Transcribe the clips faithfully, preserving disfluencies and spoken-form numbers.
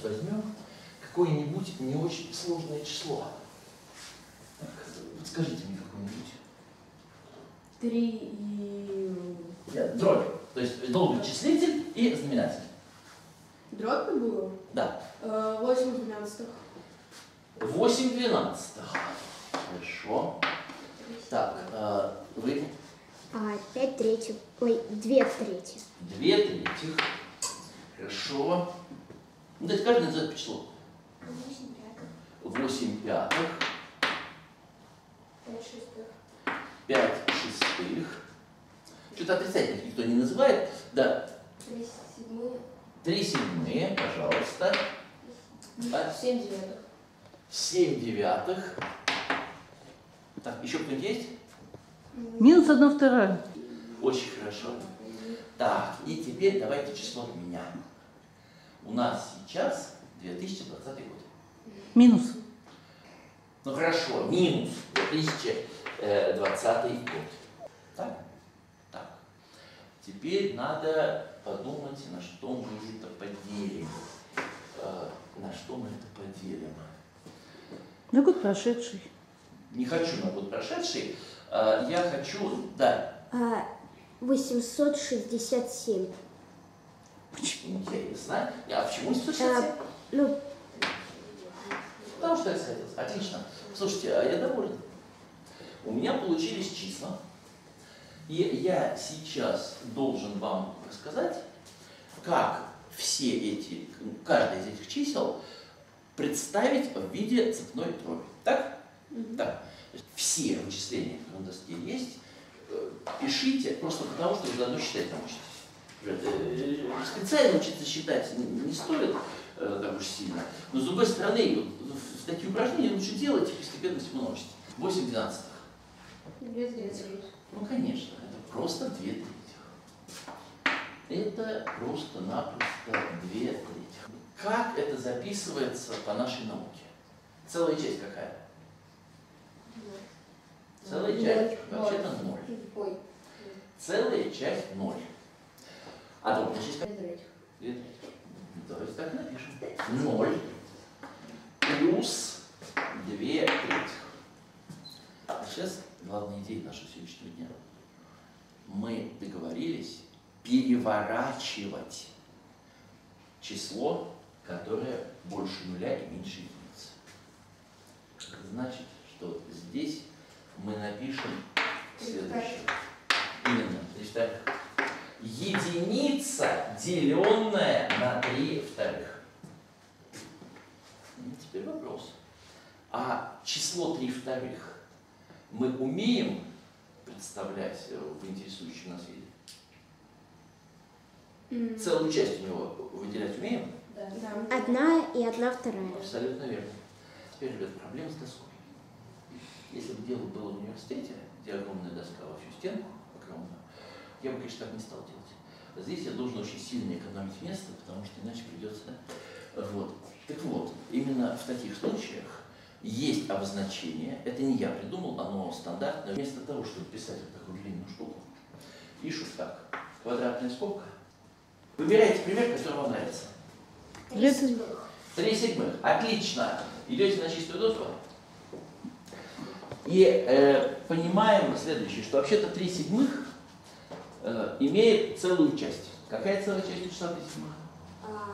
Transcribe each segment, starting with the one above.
Возьмем какое-нибудь не очень сложное число. Так, подскажите мне какое-нибудь. Три и... Нет, дробь. То есть должен быть числитель и знаменатель. Дробь было? Да. Восемь двенадцатых. Восемь двенадцатых. Хорошо. Так, а, вы? А, пять третьих. Ой, две трети. Две третьих. Хорошо. Ну, дайте каждый назовет по числу. Восемь пятых. Восемь пятых. Пять шестых. Пять шестых. Что-то отрицательных никто не называет. Да. Три седьмые. Три седьмые, пожалуйста. А? Семь девятых. Семь девятых. Так, еще кто-нибудь есть? Минус одна вторая. Очень хорошо. Так, и теперь давайте число меня. У нас сейчас две тысячи двадцатый год. Минус. Ну хорошо, минус две тысячи двадцатый год. Так? Так. Теперь надо подумать, на что мы это поделим. Э, на что мы это поделим. На год прошедший. Не хочу на год прошедший. Э, я хочу, да. А, восемьсот шестьдесят семь. Интересно. А почему восемьсот шестьдесят семь? А, ну, Потому что я сходился. Отлично. Слушайте, а я доволен. У меня получились числа. И я сейчас должен вам рассказать, как все эти, каждое из этих чисел представить в виде цепной дроби. Так? Mm-hmm. Так. То есть все вычисления, которые на доске есть, пишите просто потому, что вы заодно считать научитесь. Специально учиться считать не стоит так уж сильно, но с другой стороны, такие упражнения лучше делать и постепенно всему научитесь. восемь двенадцатых. Две трети. Ну, конечно, это просто две трети. Это просто-напросто две трети. Как это записывается по нашей науке? Целая часть какая? Целая часть? Вообще-то ноль. Ой. Целая часть ноль. А дробная часть какая? Две трети. Две трети. Давайте так напишем. Ноль плюс две трети. А сейчас главная идея нашего сегодняшнего дня. Мы договорились переворачивать число, которое больше нуля и меньше единицы. Это значит, что здесь мы напишем следующее. Именно, значит так. Единица, деленная на три вторых. Теперь вопрос. А число три вторых мы умеем представлять в интересующем нас виде? Mm. Целую часть у него выделять умеем? Да. Да. Одна и одна вторая. Абсолютно верно. Теперь, ребят, проблема с доской. Если бы дело было в университете, где огромная доска во всю стенку, огромную, я бы, конечно, так не стал делать. Здесь я должен очень сильно экономить место, потому что иначе придется... Вот. Так вот, именно в таких случаях есть обозначение, это не я придумал, оно стандартное. Вместо того, чтобы писать вот такую длинную штуку, пишут так. Квадратная скобка. Выбирайте пример, который вам нравится. Три седьмых. Три седьмых. Отлично. Идете на чистую доску. И э, понимаем следующее, что вообще-то три седьмых э, имеет целую часть. Какая целая часть числа три седьмых? А,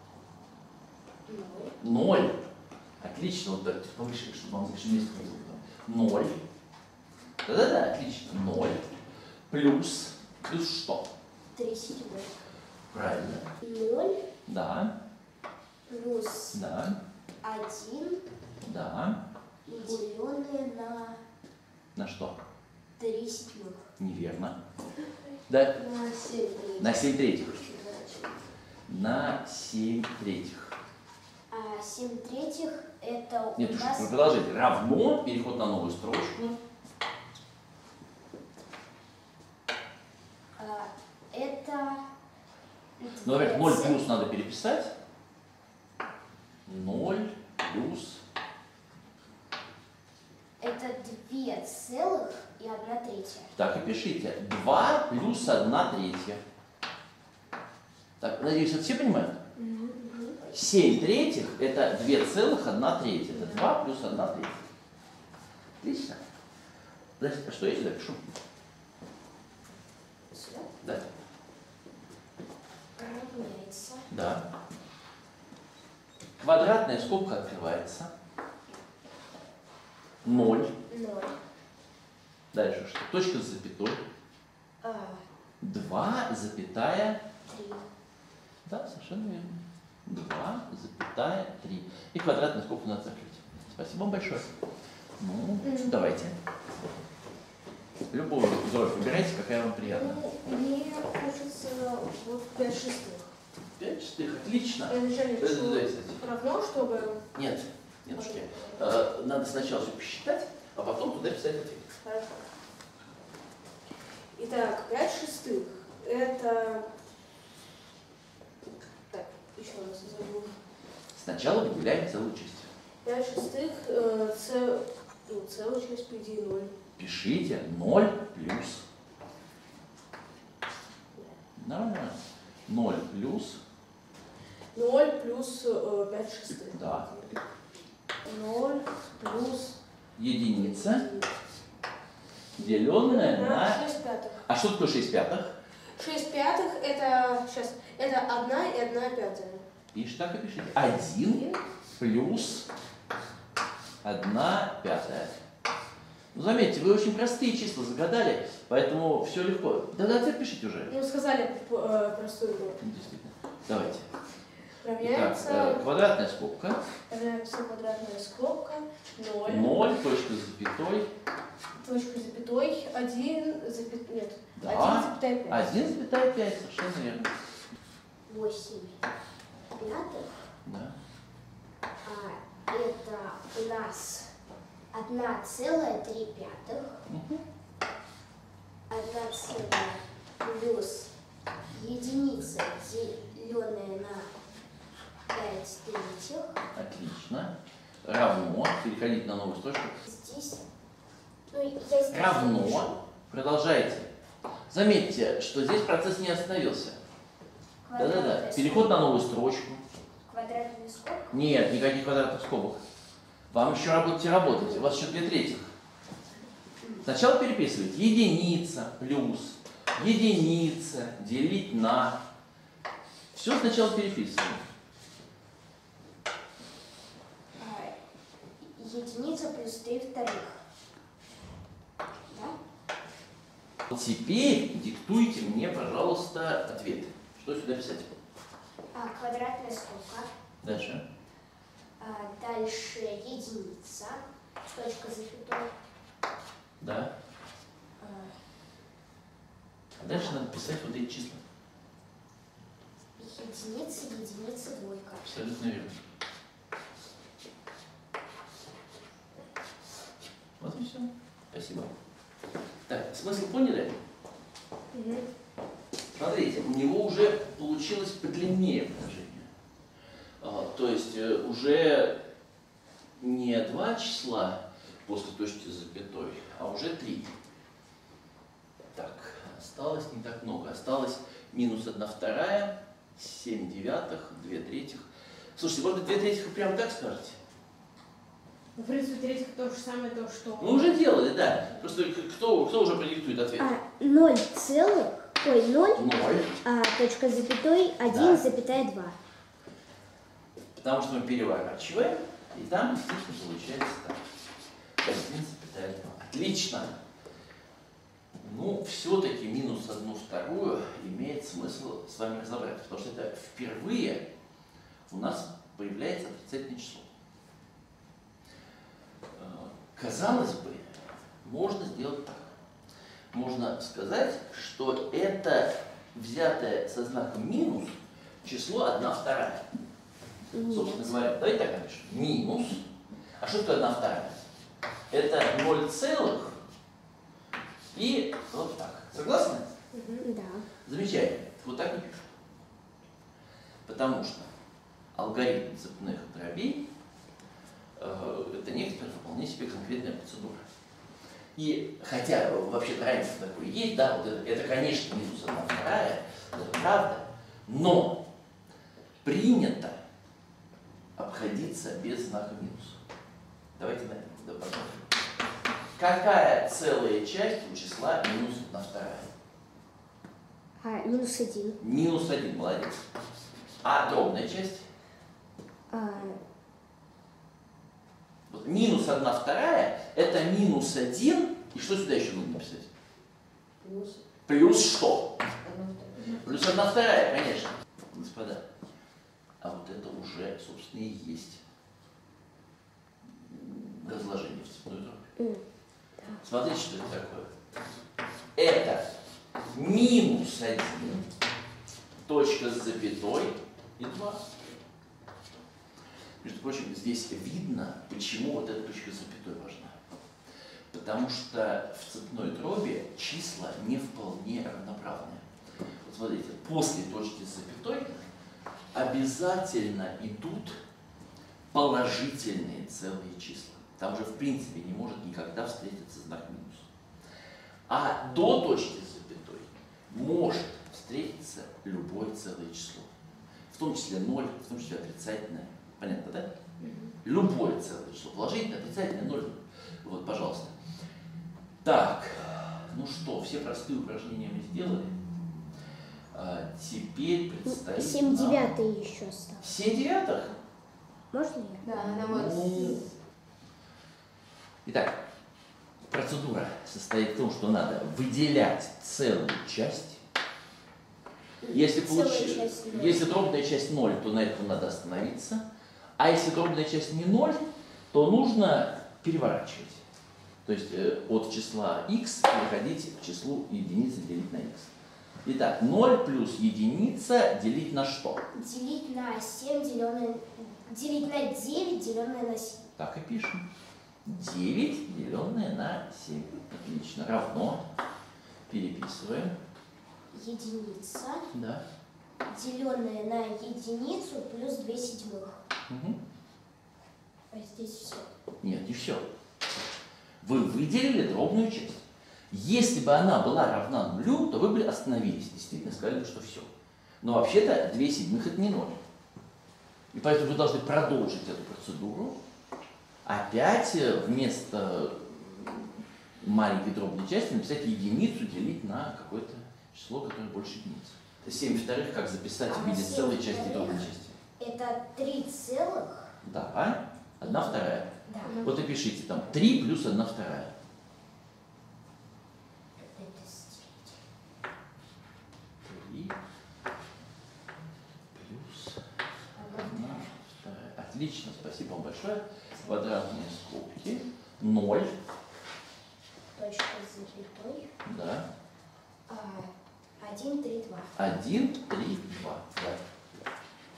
ноль. Ноль. Отлично, вот так повыше, чтобы вам лишнее место не было. Ноль. Да-да-да, отлично. Ноль. Плюс. Плюс что? Три седьмых. Правильно. Ноль. Да. Плюс. Да. Один. Да. Деленное на. На что? Три седьмых. Неверно. Да. На семь третьих. На семь третьих. На семь третьих. А семь третьих это Нет, у уж нас... продолжите. Равно, переход на новую строчку. А, это... Ну, во-первых, ноль плюс надо переписать. ноль плюс... Это две целых и одна третья. Так и пишите. два плюс одна третья. Так, надеюсь, это все понимают? Mm-hmm. семь третьих это две целых одна треть. Это два плюс одна треть. Отлично. Значит, а что я сюда пишу? Сюда Да. равняется. Да. Квадратная скобка открывается. Ноль. Ноль. Дальше что? Точка с запятой. А, Два запятая. три. Да, совершенно верно. Два запятая три. И квадратную скобку надо закрыть. Спасибо вам большое. Ну, давайте. Любую дробь выбирайте, какая вам приятна. Ну, мне кажется, вот пять шестых. Пять шестых, отлично. Э, Начальник, Э, что да, кстати. равно, чтобы... Нет, нетушки. Э, Надо сначала все посчитать, а потом туда писать ответ. Хорошо. Итак, пять шестых. Это... Так, еще раз забыл. Сначала выделяем целую часть. пять шестых, э, цел... ну, целая часть, по идее, ноль. Пишите ноль плюс. Нормально. ноль плюс. ноль плюс э, пять шестых. Да. ноль плюс... Единица, деленная на на... шесть пятых. А что такое шесть пятых? шесть пятых это... Сейчас. Это одна и одна пятая. Пишите, так и пишите. один плюс одна пятая. Ну, заметьте, вы очень простые числа загадали, поэтому все легко. Да-да, ответ пишите уже. Ну, сказали э, простую. Ну, действительно. Давайте. Итак, Равняется... э, квадратная скобка. Равняется квадратная скобка. ноль. ноль, точка с запятой. Точка запятой. один запят... Нет. Да. один запятая пять. один запятая пять, совершенно верно. Восемь пятых. Да. А, это у нас одна целая три пятых. Угу. Одна целая плюс единица, деленная на пять третьих. Отлично. Равно. Переходите на новую строчку. Здесь, ну, я здесь напишу. Равно. Продолжайте. Заметьте, что здесь процесс не остановился. Да-да-да. Квадратная Переход на новую строчку. Квадратная скобка. Нет, никаких квадратных скобок. Вам еще работать и работать. У вас еще две трети. Сначала переписывайте. Единица плюс единица делить на. Все сначала переписываем. А, единица плюс три вторых. Да? Вот теперь диктуйте мне, пожалуйста, ответы. Что сюда писать? А, квадратная скобка. Дальше. А, дальше единица. Точка запятой. Да. А, А дальше надо писать вот эти числа. единица, единица, двойка. Абсолютно верно. Вот и все. Спасибо. Так, смысл поняли? Угу. Смотрите, у него уже получилось подлиннее предложение. А, то есть э, уже не два числа после точки с запятой, а уже три. Так, осталось не так много. Осталось минус одна вторая, семь девятых, две третьих. Слушайте, может быть, две третьих вы прямо так скажете? Ну, в принципе, третьих то же самое, то, что... Мы уже делали, да. Просто кто, кто уже продиктует ответ? А, ноль целых, ой, ноль, Ноль. а, точка с запятой, Да. один запятая два. Потому что мы переворачиваем, и там действительно получается так. один запятая два. Отлично. Ну, все-таки минус одну вторую имеет смысл с вами разобрать, потому что это впервые у нас появляется отрицательное число. Казалось бы, можно сделать так. Можно сказать, что это взятое со знаком минус число одна вторая. Собственно говоря, давайте так напишем. Минус. А что такое одна вторая? Это ноль целых и вот так. Согласны? Да. Замечательно. Вот так и пишем. Потому что алгоритм цепных дробей э, это некоторая вполне себе конкретная процедура. И хотя вообще-то разница такой есть, да, вот это, это конечно, минус одна вторая, это правда, но принято обходиться без знака минус. Давайте на это да, посмотрим. Какая целая часть у числа минус одна вторая? А, минус один. Минус один, молодец. А дробная часть? А, Вот минус одна вторая это минус один. И что сюда еще нужно написать? Плюс. Плюс что? одна вторая. Плюс одна вторая, конечно. Господа, а вот это уже, собственно, и есть разложение в цепную дробь. м, Смотрите, что это такое. Это минус один, точка с запятой и два. Между прочим, здесь видно, почему вот эта точка с запятой важна. Потому что в цепной дроби числа не вполне равноправные. Вот смотрите, после точки с запятой обязательно идут положительные целые числа. Там же в принципе не может никогда встретиться знак минус. А до точки с запятой может встретиться любое целое число. В том числе ноль, в том числе отрицательное. Понятно, да? Любое целое число. Положительное, отрицательное, ноль. Вот, пожалуйста. Так, ну что, все простые упражнения мы сделали. А, теперь предстоит семь нам- девятый еще осталось. Семь девятых? Можно я? Да, она вот. Ну, Итак, процедура состоит в том, что надо выделять целую часть. Если, Целая получи- часть ноль. если дробная часть ноль, то на этом надо остановиться. А если дробная часть не ноль, то нужно переворачивать. То есть э, от числа x переходить к числу единицы делить на x. Итак, ноль плюс единица делить на что? Делить на семь, деленное... Делить на девять, деленное на семь. Так и пишем. девять, деленное на семь. Отлично. Равно. Переписываем. Единица, Да. деленное на единицу, плюс две седьмых. Угу. А здесь все. Нет, не все. Вы выделили дробную часть. Если бы она была равна нулю, то вы бы остановились. Действительно сказали бы, что все. Но вообще-то две седьмых это не ноль. И поэтому вы должны продолжить эту процедуру. Опять э, вместо маленькой дробной части написать единицу делить на какое-то число, которое больше единицы. семь вторых как записать в виде А семь целой части и вторых? дробной части? Это три целых. Да. Одна вторая. Да. Вот и пишите там три плюс одна вторая. Это с три плюс одна вторая. Отлично, спасибо вам большое. Квадратные скобки. ноль. точка с запятой. Да. А, один, три, два. один, три, два. Да.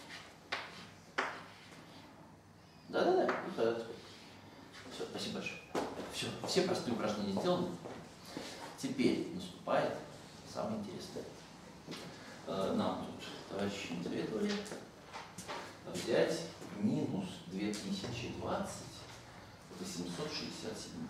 Да-да-да. Все, спасибо большое. Все, все простые упражнения сделаны. Теперь наступает самое интересное. Э, Нам тут товарищи советовали взять минус две тысячи двадцать восемьсот шестьдесят семь.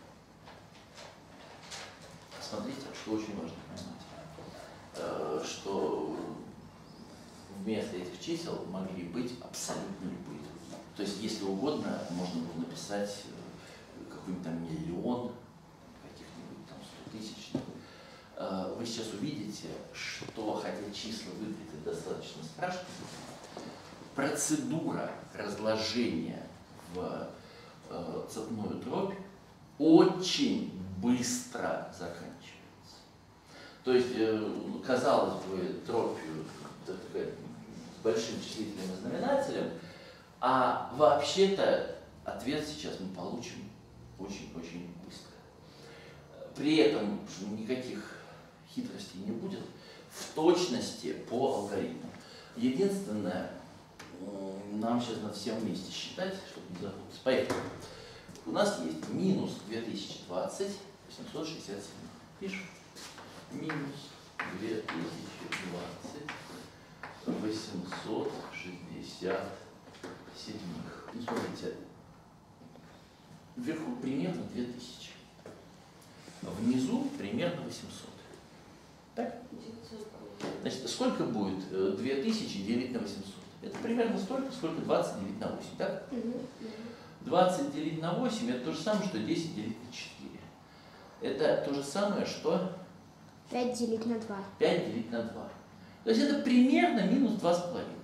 Смотрите, что очень важно понимать, э, что вместо этих чисел могли быть абсолютно любые. То есть, если угодно, можно было написать э, какой-нибудь там миллион, каких-нибудь там сто тысяч. Э, Вы сейчас увидите, что, хотя числа выглядят достаточно страшными, процедура разложения в э, цепную дробь очень быстро заканчивается. То есть, э, казалось бы, дробь э, такая, с большим числительным и знаменателем, а вообще-то ответ сейчас мы получим очень-очень быстро. При этом никаких хитростей не будет, в точности по алгоритму. Единственное, нам сейчас надо всем вместе считать, чтобы не запутаться. Поехали. У нас есть минус две тысячи двадцать восемьсот шестьдесят семь. Пишем. Минус две тысячи двадцать восемьсот шестьдесят семь. Ну, смотрите, вверху примерно две тысячи, внизу примерно восемьсот. Так? Значит, сколько будет две тысячи делить на восемьсот? Это примерно столько, сколько двадцать делить на восемь, так? Мгм. двадцать делить на восемь это то же самое, что десять делить на четыре. Это то же самое, что пять делить на два. пять делить на два. То есть это примерно минус два с половиной.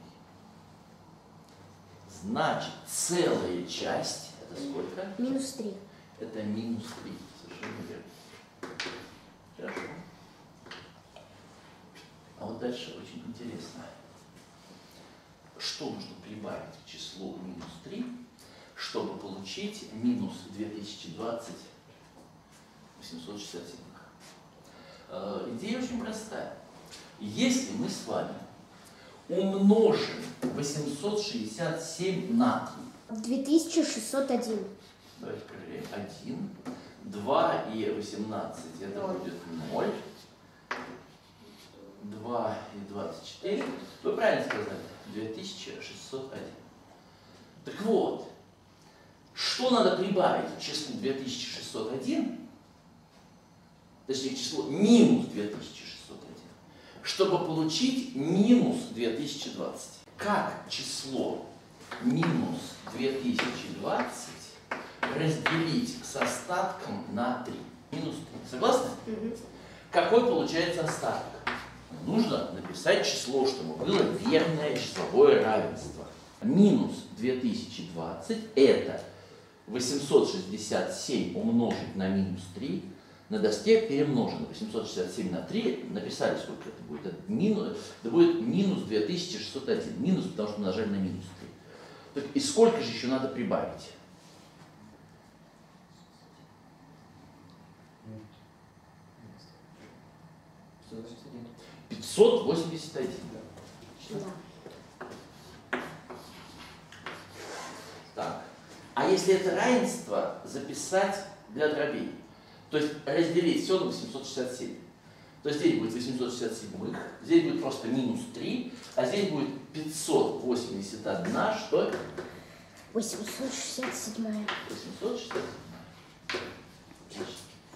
Значит, целая часть это сколько? Минус три. Это минус три. Совершенно верно. Хорошо. А вот дальше очень интересно. Что нужно прибавить к числу минус три, чтобы получить минус две тысячи двадцать восемьсот шестьдесят семь? Э, идея очень простая. Если мы с вами умножим восемьсот шестьдесят семь на три, две тысячи шестьсот один. давайте проверяем. один, два и восемнадцать, это Ноль. будет ноль. два и двадцать четыре. Вы правильно сказали. две тысячи шестьсот один. Так вот, что надо прибавить к числу две тысячи шестьсот один, точнее к числу минус две тысячи шестьсот один, чтобы получить минус две тысячи двадцать. Как число минус две тысячи двадцать разделить с остатком на три? Минус три. Согласны? Мгм. Какой получается остаток? Нужно написать число, чтобы было верное числовое равенство. Минус две тысячи двадцать это восемьсот шестьдесят семь умножить на минус три. На доске перемножено восемьсот шестьдесят семь на три. Написали, сколько это будет. Это, минус, это будет минус две тысячи шестьсот один. Минус, потому что умножали на минус три. Так и сколько же еще надо прибавить? пятьсот восемьдесят один. Да. Так. А если это равенство записать для дробей? То есть разделить все на восемьсот шестьдесят семь. То есть здесь будет восемьсот шестьдесят семь, здесь будет просто минус три, а здесь будет пятьсот восемьдесят один, что? восемьсот шестьдесят семь. восемьсот шестьдесят семь. Отлично.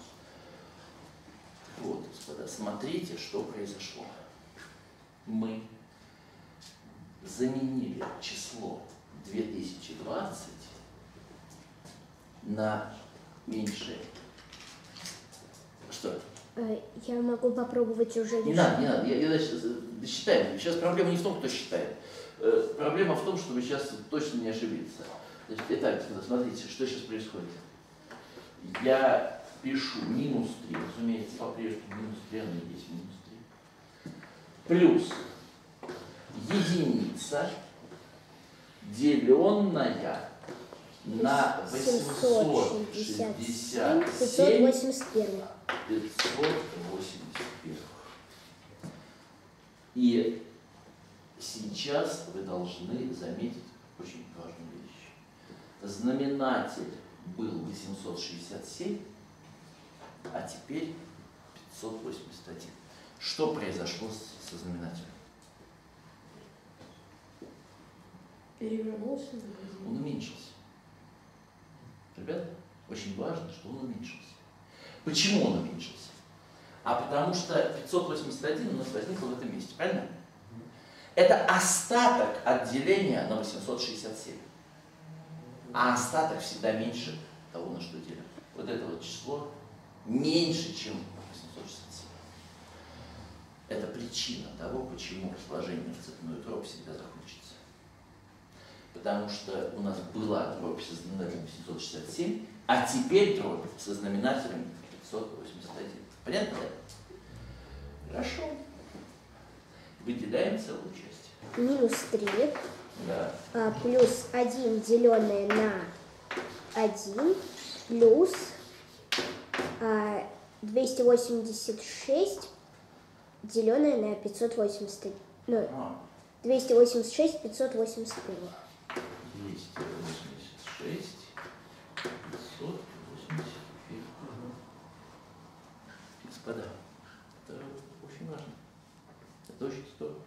Вот, господа, смотрите, что произошло. Мы заменили число две тысячи двадцать на меньшее. Что? Э, Я могу попробовать уже Не решить. надо, не надо, я, я дальше досчитаем. Сейчас проблема не в том, кто считает. Э, проблема в том, чтобы сейчас точно не ошибиться. Значит, итак, смотрите, что сейчас происходит. Я пишу минус три, разумеется, по-прежнему минус три, оно и есть минус три. Плюс единица, деленная на восемьсот шестьдесят семь пятьсот восемьдесят один. пятьсот восемьдесят один. И сейчас вы должны заметить очень важную вещь. Знаменатель был восемьсот шестьдесят семь, а теперь пятьсот восемьдесят один. Что произошло с- со знаменателем? Перевернулся. Он уменьшился. Ребята, очень важно, что он уменьшился. Почему он уменьшился? А потому что пятьсот восемьдесят один у нас возникло в этом месте, правильно? Это остаток от деления на восемьсот шестьдесят семь. А остаток всегда меньше того, на что делим. Вот это вот число меньше, чем восемьсот шестьдесят семь. Это причина того, почему сложение в цепную дробь всегда закончится. Потому что у нас была дробь со знаменателем семьсот шестьдесят семь, а теперь дробь со знаменателем пятьсот восемьдесят один. Понятно? Хорошо. Выделяем целую часть. Минус три. Да. А, плюс один деленное на один плюс а, двести восемьдесят шесть деленное на пятьсот восемьдесят один. Ну, А, двести восемьдесят шесть пятьсот восемьдесят один. двести восемьдесят шесть, пятьсот восемьдесят один. Господа, это очень важно. Это очень здорово.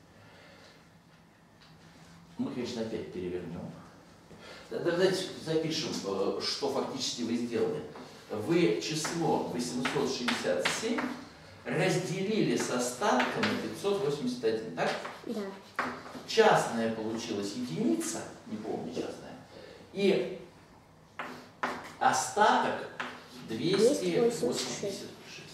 Мы, конечно, опять перевернем. Да- Давайте запишем, э, что фактически вы сделали. Вы число восемьсот шестьдесят семь разделили с остатком на пятьсот восемьдесят один, так? Да. Частная получилась единица, не помню частная, и остаток двести восемьдесят шесть.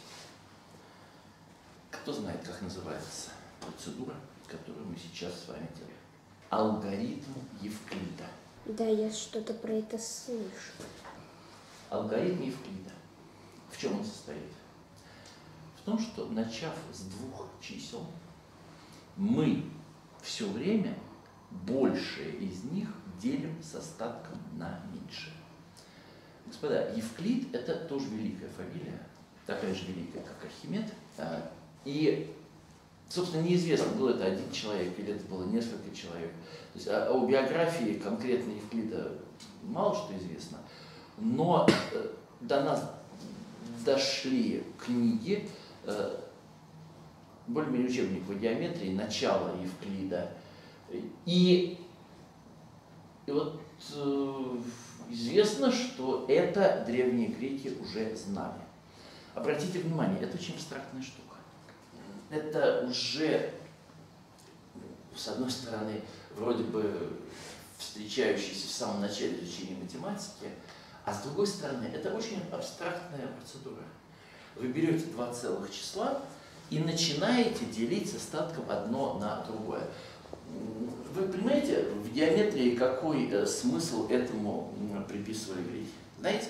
Кто знает, как называется процедура, которую мы сейчас с вами делаем? Алгоритм Евклида. Да, я что-то про это слышу. Алгоритм Евклида. В чем он состоит? В том, что, начав с двух чисел, мы все время большее из них делим с остатком на меньшее. Господа, Евклид – это тоже великая фамилия, такая же великая, как Архимед. И, собственно, неизвестно, был это один человек или это было несколько человек. То есть о, о биографии конкретно Евклида мало что известно, но до нас дошли книги, более-менее учебник по геометрии, начало Евклида. И, и вот э, известно, что это древние греки уже знали. Обратите внимание, это очень абстрактная штука. Это уже, с одной стороны, вроде бы встречающийся в самом начале изучения математики, а с другой стороны, это очень абстрактная процедура. Вы берете два целых числа и начинаете делить с остатком одно на другое. Вы понимаете, в геометрии какой э, смысл этому э, приписывали греки? Знаете?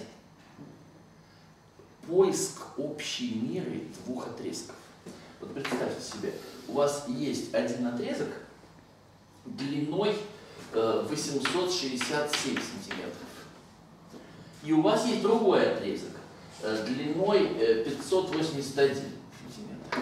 Поиск общей меры двух отрезков. Вот представьте себе, у вас есть один отрезок длиной э, восемьсот шестьдесят семь сантиметров. И у вас есть другой отрезок э, длиной э, пятьсот восемьдесят один сантиметр.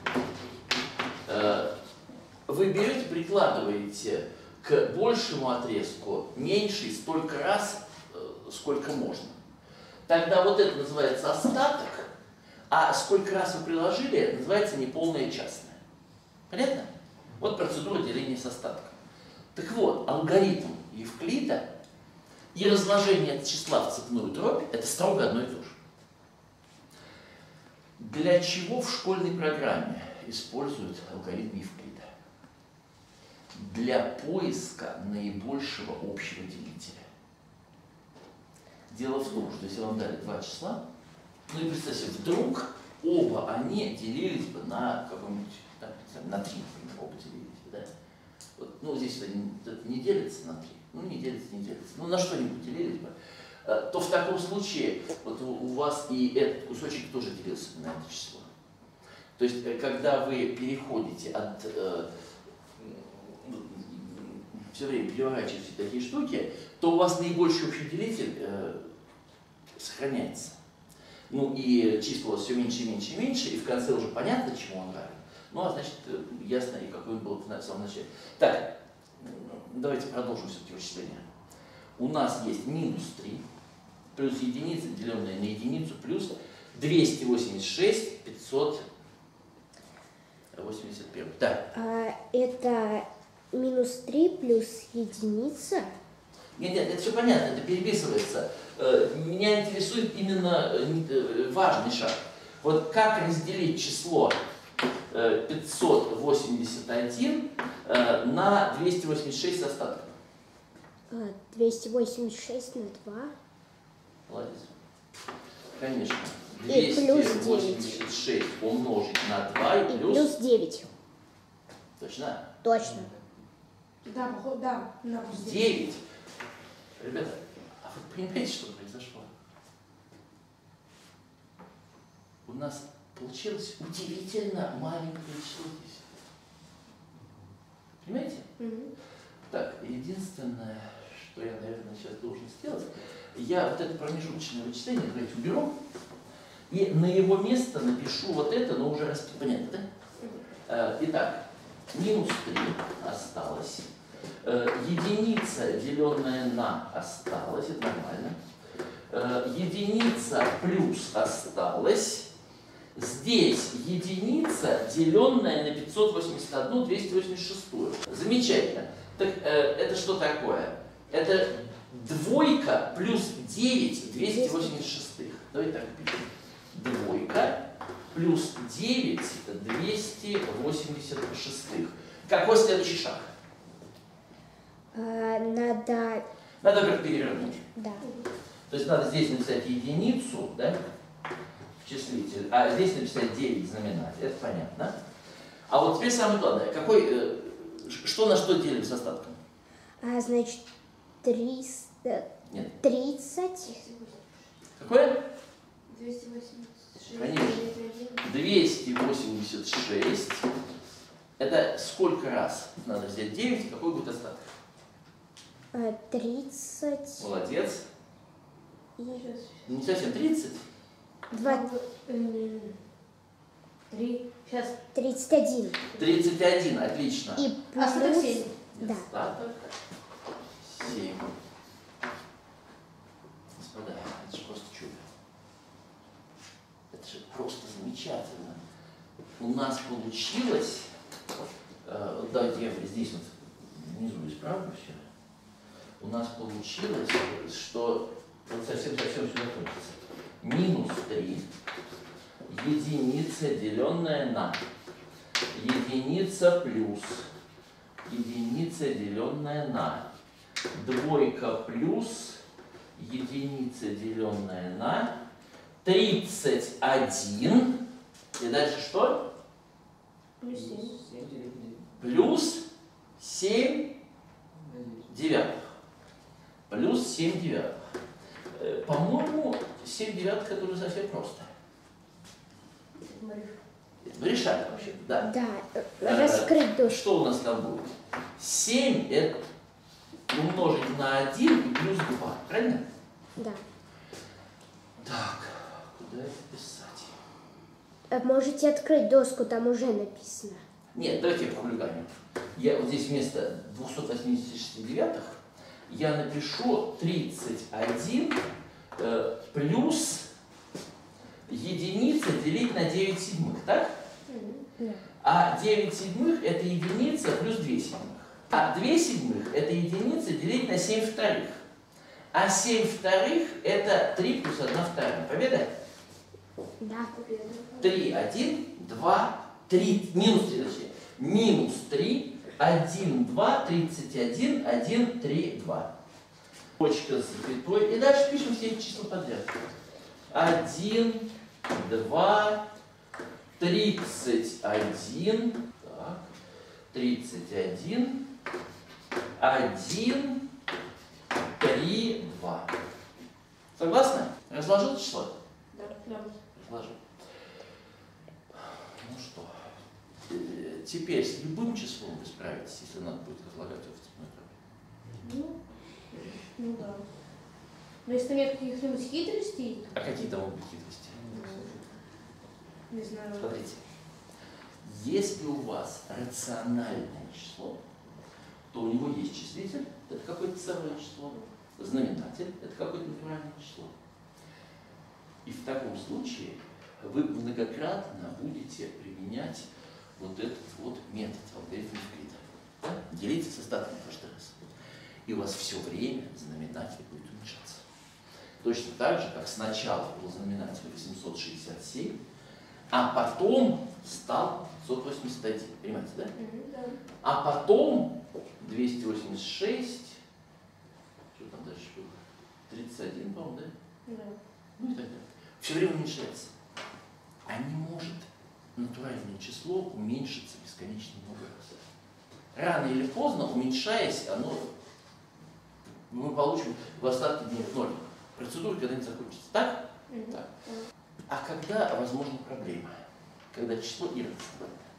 Э, вы берете, прикладываете к большему отрезку меньший столько раз, э, сколько можно. Тогда вот это называется остаток, а сколько раз вы приложили, называется неполное частное. Понятно? Вот процедура деления с остатком. Так вот, алгоритм Евклида и разложение числа в цепную дробь – это строго одно и то же. Для чего в школьной программе используют алгоритм Евклида? Для поиска наибольшего общего делителя. Дело в том, что если вам дали два числа, ну и представьте, вдруг оба они делились бы на каком-нибудь, да, на три, например, оба делились бы, да? Вот, ну, здесь это не, это не делится на три, ну не делится, не делится, ну на что-нибудь делились бы, то в таком случае вот у, у вас и этот кусочек тоже делился на это число. То есть, когда вы переходите от, э, все время переворачиваете такие штуки, то у вас наибольший общий делитель э, сохраняется. Ну и числа у вас все меньше и меньше и меньше, и в конце уже понятно, чему он равен. Ну а значит, ясно, и какой он был в самом начале. Так, давайте продолжим все-таки вычисление. У нас есть минус три, плюс единица, деленная на единицу, плюс двести восемьдесят шесть, пятьсот восемьдесят один. Да. А, это минус три плюс единица? Нет, нет, это все понятно, это переписывается. Меня интересует именно важный шаг. Вот как разделить число пятьсот восемьдесят один на двести восемьдесят шесть с остатком? двести восемьдесят шесть на два. Молодец. Конечно. И плюс двести восемьдесят шесть умножить на два и, И плюс... плюс девять. Точно? Точно. Да, походу, да. да девять. Ребята, а вы понимаете, что произошло? У нас получилось удивительно маленькое число здесь. Понимаете? Угу. Так, единственное, что я, наверное, сейчас должен сделать, я вот это промежуточное вычисление, давайте уберу, и на его место напишу вот это, но уже раз понятно, да? Итак, минус три осталось. Единица, деленная на, осталась, это нормально. Единица плюс осталась. Здесь единица, деленная на пятьсот восемьдесят один, двести восемьдесят шесть. Замечательно. Так это что такое? Это двойка плюс девять, двести восемьдесят шесть. Давайте так пишем. Двойка плюс девять, двести восемьдесят шесть. Какой следующий шаг? А, надо, Надо как перевернуть. да. То есть надо здесь написать единицу, да, в числитель, а здесь написать девять знаменатель. Это понятно. А вот теперь самое главное. Какой, э, что на что делим с остатком? А, значит, триста Нет. тридцать. Какое? двести восемьдесят шесть. Конечно. двести восемьдесят шесть. Это сколько раз надо взять девять, и какой будет остаток? А, тридцать. Молодец. И Не совсем тридцать. два, Три. Сейчас. тридцать один. тридцать один, отлично. И Остаток плюс, семь. да. Остаток семь. Господа, это же просто чудо. Это же просто замечательно. У нас получилось, э, давайте я здесь вот внизу исправлю все. У нас получилось, что вот совсем-совсем сюда кончится. Минус три, единица, деленная на, единица плюс, единица, деленная на, двойка плюс, единица, деленная на, тридцать один, и дальше что? Плюс семь. Плюс семь девятых. Плюс семь девятых. Э, По-моему, семь девятых это уже совсем просто. Мы решали вообще, да. Да, Э, раскрыть доску. Что у нас там будет? семь это умножить на один и плюс два, правильно? Да. Так, куда это писать? А можете открыть доску, там уже написано. Нет, давайте я похулиганю. Я вот здесь вместо двухсот восьмидесяти шести девятых я напишу тридцать один э, плюс единица делить на девять седьмых, так? Да. А девять седьмых это единица плюс две седьмых. А две седьмых это единица делить на семь вторых. А семь вторых это три плюс одна вторая. Победа? Да. три, один, два, три, минус три, точнее. Минус три, один, два, тридцать один, один, три, два. Точка с запятой. И дальше пишем все эти числа подряд. один, два, тридцать один, так, тридцать один, один, три, два. Согласны? Разложил число? Да, прям. Разложил. Ну что, э, теперь с любым числом вы справитесь, если надо будет разлагать его в цепной дробь. Ну, ну да. Но если там нет каких-нибудь хитростей, А какие там могут быть хитрости? не знаю. Смотрите, если у вас рациональное число, то у него есть числитель, это какое-то целое число, знаменатель, это какое-то натуральное число. И в таком случае вы многократно будете применять вот этот вот метод алгоритм Евклида. Да? Делите с остатком каждый раз. И у вас все время знаменатель будет уменьшаться. Точно так же, как сначала был знаменатель восемьсот шестьдесят семь, а потом стал пятьсот восемьдесят один. Понимаете, да? Мгм, да. А потом двести восемьдесят шесть, что там дальше было? тридцать один, по-моему, да? Да. Ну и так далее. Все время уменьшается. А не может натуральное число уменьшиться бесконечно много раз. Рано или поздно, уменьшаясь, оно, мы получим в остатке дней ноль. Процедура когда-нибудь закончится. Так? Мгм. Так. А когда возможна проблема? Когда число иррациональное.